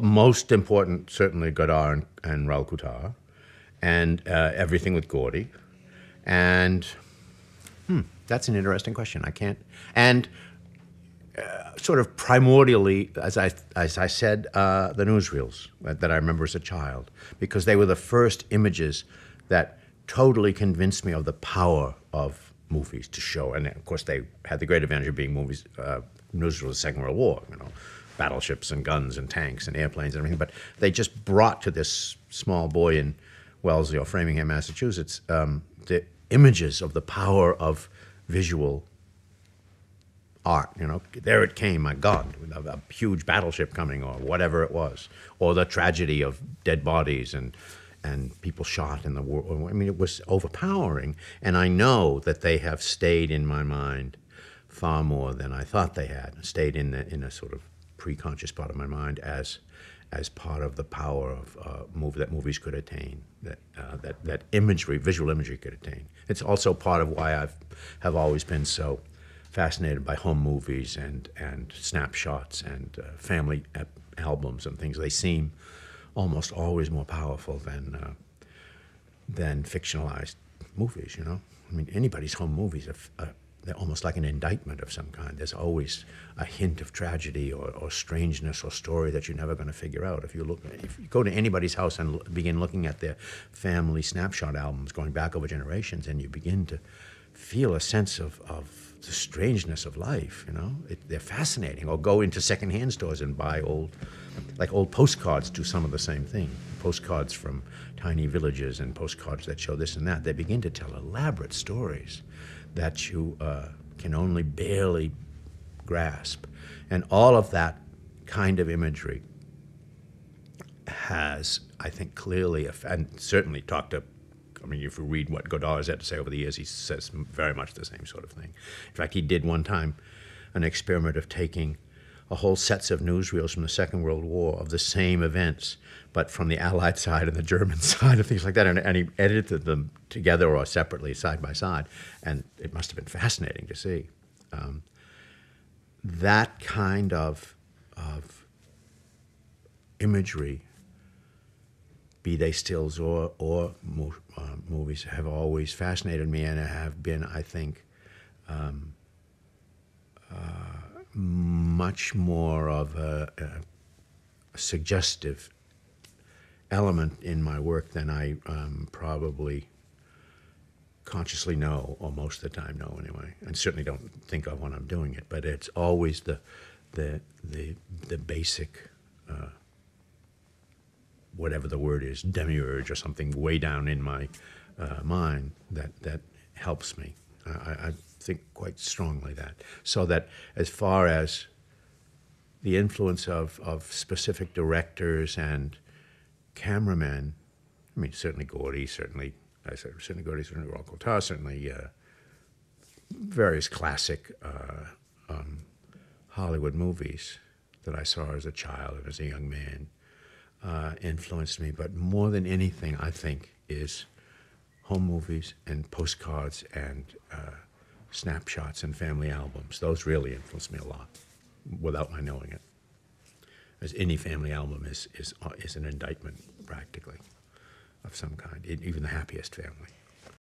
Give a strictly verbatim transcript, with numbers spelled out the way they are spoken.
most important, certainly Godard and, and Raoul Coutard, and uh, everything with Gordy. And hmm, that's an interesting question. I can't. And uh, sort of primordially, as I as I said, uh, the newsreels that, that I remember as a child, because they were the first images that totally convinced me of the power of movies to show. And of course, they had the great advantage of being movies. Uh, newsreels of the Second World War, you know, battleships and guns and tanks and airplanes and everything. But they just brought to this small boy in Wellesley or Framingham, Massachusetts, um, the images of the power of visual art. You know, there it came, my God, with a, a huge battleship coming or whatever it was, or the tragedy of dead bodies and and people shot in the war. I mean, it was overpowering. And I know that they have stayed in my mind far more than I thought they had, stayed in the, in a sort of preconscious part of my mind as as part of the power of uh, move that movies could attain, that uh, that that imagery, visual imagery could attain. It's also part of why I've have always been so fascinated by home movies and and snapshots and uh, family albums and things. They seem almost always more powerful than uh, than fictionalized movies. You know, I mean, anybody's home movies are, are they're almost like an indictment of some kind. There's always a hint of tragedy or, or strangeness or story that you're never going to figure out. If you look, if you go to anybody's house and l begin looking at their family snapshot albums going back over generations, and you begin to feel a sense of, of the strangeness of life, you know, it, they're fascinating. Or go into secondhand stores and buy old, like old postcards do some of the same thing. Postcards from tiny villages and postcards that show this and that. They begin to tell elaborate stories that you uh, can only barely grasp. And all of that kind of imagery has, I think, clearly, and certainly talked to, I mean, if you read what Godard has had to say over the years, he says very much the same sort of thing. In fact, he did one time an experiment of taking a whole sets of newsreels from the Second World War of the same events, but from the Allied side and the German side and things like that, and, and he edited them together or separately, side by side, and it must have been fascinating to see. Um, that kind of, of imagery, be they stills or, or mo uh, movies, have always fascinated me and have been, I think, um, uh, much more of a, a suggestive element in my work than I um, probably consciously know, or most of the time know anyway, and certainly don't think of when I'm doing it. But it's always the the the the basic, uh, whatever the word is, demiurge or something way down in my uh, mind that that helps me. I, I think quite strongly that. So that as far as the influence of, of specific directors and cameramen, I mean, certainly Gordy, certainly, I said, certainly Gordy, certainly Raoul Coutard, certainly uh, various classic uh, um, Hollywood movies that I saw as a child and as a young man uh, influenced me. But more than anything, I think, is home movies and postcards and uh, snapshots and family albums. Those really influenced me a lot, without my knowing it. As any family album is, is, is an indictment, practically, of some kind, even the happiest family.